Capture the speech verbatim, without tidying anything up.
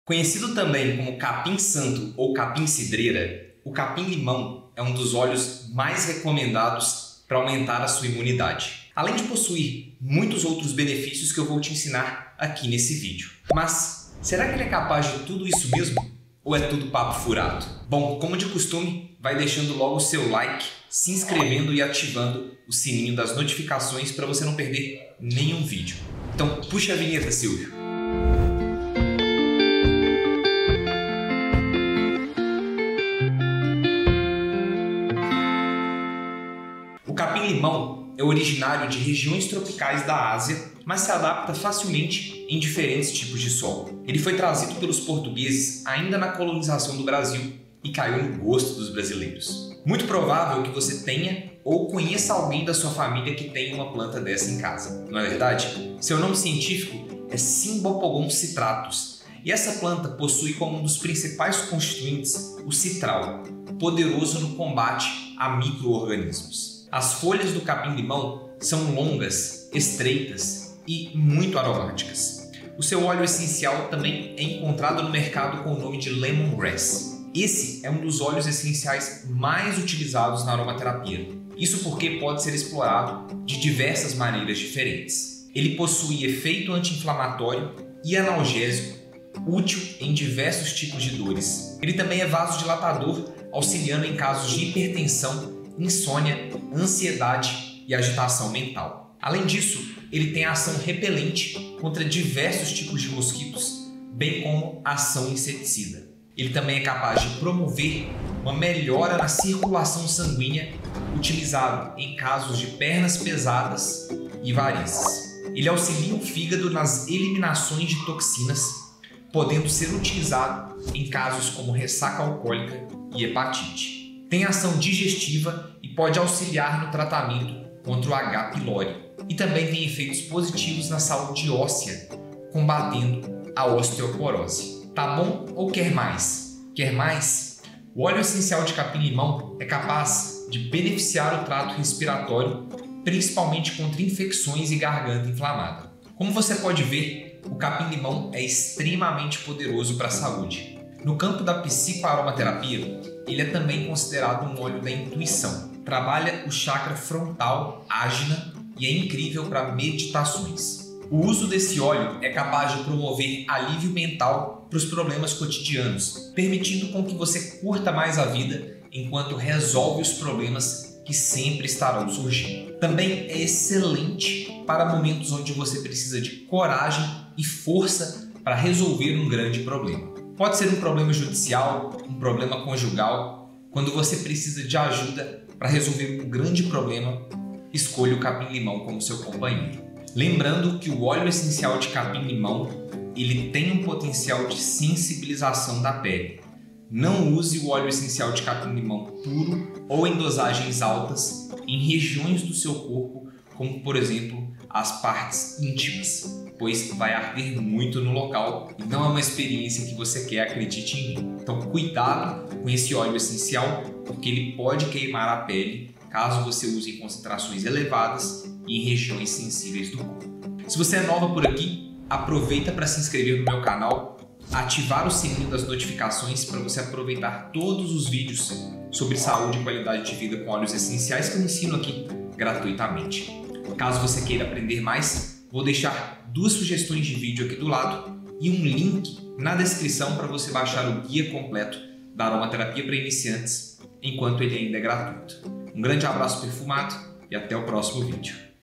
Conhecido também como capim-santo ou capim-cidreira, o capim-limão é um dos óleos mais recomendados para aumentar a sua imunidade, além de possuir muitos outros benefícios que eu vou te ensinar aqui nesse vídeo. Mas será que ele é capaz de tudo isso mesmo? Ou é tudo papo furado? Bom, como de costume, vai deixando logo o seu like, se inscrevendo e ativando o sininho das notificações para você não perder nenhum vídeo. Então puxa a vinheta, Silvio! O capim-limão é originário de regiões tropicais da Ásia, mas se adapta facilmente em diferentes tipos de solo. Ele foi trazido pelos portugueses ainda na colonização do Brasil e caiu no gosto dos brasileiros. Muito provável que você tenha ou conheça alguém da sua família que tenha uma planta dessa em casa, não é verdade? Seu nome científico é Cymbopogon citratus, e essa planta possui como um dos principais constituintes o citral, poderoso no combate a micro-organismos. As folhas do capim-limão são longas, estreitas e muito aromáticas. O seu óleo essencial também é encontrado no mercado com o nome de lemongrass. Esse é um dos óleos essenciais mais utilizados na aromaterapia. Isso porque pode ser explorado de diversas maneiras diferentes. Ele possui efeito anti-inflamatório e analgésico, útil em diversos tipos de dores. Ele também é vasodilatador, auxiliando em casos de hipertensão, insônia, ansiedade e agitação mental. Além disso, ele tem ação repelente contra diversos tipos de mosquitos, bem como ação inseticida. Ele também é capaz de promover uma melhora na circulação sanguínea, utilizado em casos de pernas pesadas e varizes. Ele auxilia o fígado nas eliminações de toxinas, podendo ser utilizado em casos como ressaca alcoólica e hepatite. Tem ação digestiva e pode auxiliar no tratamento contra o H. pylori. E também tem efeitos positivos na saúde óssea, combatendo a osteoporose. Tá bom ou quer mais? Quer mais? O óleo essencial de capim-limão é capaz de beneficiar o trato respiratório, principalmente contra infecções e garganta inflamada. Como você pode ver, o capim-limão é extremamente poderoso para a saúde. No campo da psicoaromaterapia, ele é também considerado um óleo da intuição. Trabalha o chakra frontal, ágina, e é incrível para meditações. O uso desse óleo é capaz de promover alívio mental para os problemas cotidianos, permitindo com que você curta mais a vida enquanto resolve os problemas que sempre estarão surgindo. Também é excelente para momentos onde você precisa de coragem e força para resolver um grande problema. Pode ser um problema judicial, um problema conjugal. Quando você precisa de ajuda para resolver um grande problema, escolha o capim-limão como seu companheiro. Lembrando que o óleo essencial de capim-limão ele tem um potencial de sensibilização da pele. Não use o óleo essencial de capim-limão puro ou em dosagens altas em regiões do seu corpo, como por exemplo as partes íntimas, pois vai arder muito no local e não é uma experiência que você quer, acredite em mim. Então cuidado com esse óleo essencial, porque ele pode queimar a pele caso você use em concentrações elevadas e em regiões sensíveis do corpo. Se você é nova por aqui, aproveita para se inscrever no meu canal, ativar o sininho das notificações para você aproveitar todos os vídeos sobre saúde e qualidade de vida com óleos essenciais que eu ensino aqui gratuitamente. Caso você queira aprender mais, vou deixar duas sugestões de vídeo aqui do lado e um link na descrição para você baixar o guia completo da aromaterapia para iniciantes, enquanto ele ainda é gratuito. Um grande abraço perfumado e até o próximo vídeo.